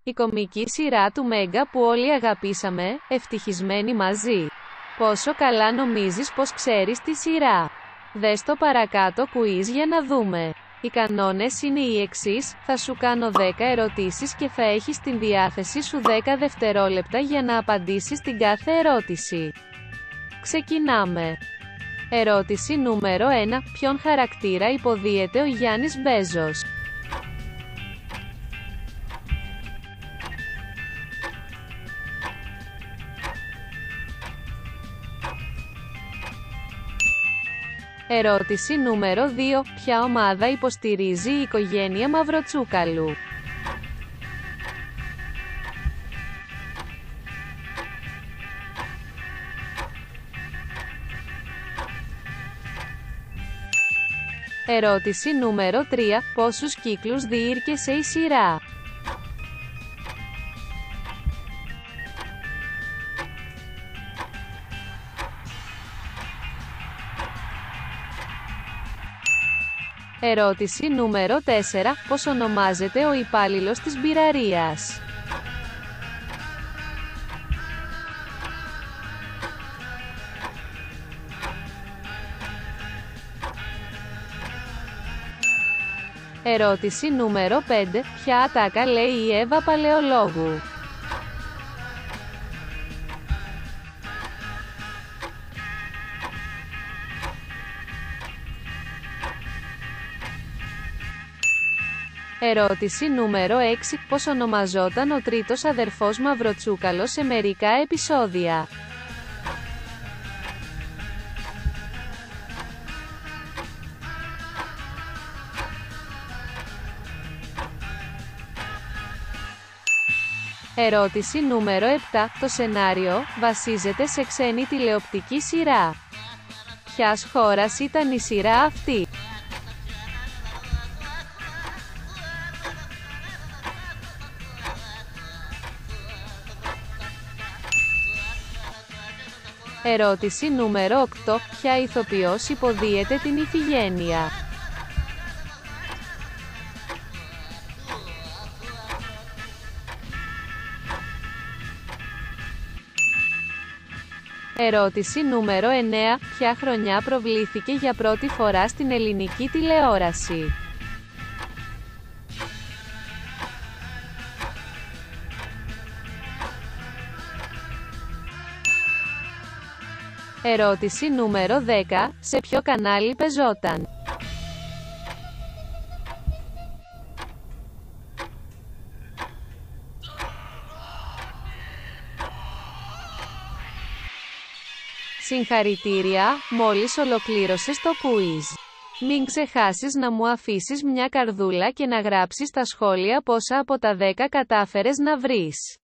Η κομική σειρά του Μέγκα που όλοι αγαπήσαμε, ευτυχισμένοι μαζί. Πόσο καλά νομίζεις πως ξέρεις τη σειρά? Δες το παρακάτω quiz για να δούμε. Οι κανόνες είναι οι εξής: θα σου κάνω 10 ερωτήσεις και θα έχεις στην διάθεση σου 10 δευτερόλεπτα για να απαντήσεις την κάθε ερώτηση. Ξεκινάμε. Ερώτηση νούμερο 1. Ποιον χαρακτήρα υποδίεται ο Γιάννης Μπέζος? Ερώτηση νούμερο 2. Ποια ομάδα υποστηρίζει η οικογένεια Μαυροτσούκαλου? Ερώτηση νούμερο 3. Πόσους κύκλους διήρκεσε η σειρά? Ερώτηση νούμερο 4. Πώς ονομάζεται ο υπάλληλος της μπειραρίας? Ερώτηση νούμερο 5. Ποια ατάκα λέει η Εύα Παλαιολόγου? Ερώτηση νούμερο 6. Πώς ονομαζόταν ο τρίτος αδερφός Μαυροτσούκαλος σε μερικά επεισόδια? Ερώτηση νούμερο 7. Το σενάριο βασίζεται σε ξένη τηλεοπτική σειρά. Ποιας χώρας ήταν η σειρά αυτή? Ερώτηση νούμερο 8. Ποια ηθοποιός υποδίεται την Ιφηγένεια? Ερώτηση νούμερο 9. Ποια χρονιά προβλήθηκε για πρώτη φορά στην ελληνική τηλεόραση? Ερώτηση νούμερο 10. Σε ποιο κανάλι παίζονταν? Συγχαρητήρια, μόλις ολοκλήρωσες το quiz. Μην ξεχάσεις να μου αφήσεις μια καρδούλα και να γράψεις στα σχόλια πόσα από τα 10 κατάφερες να βρεις.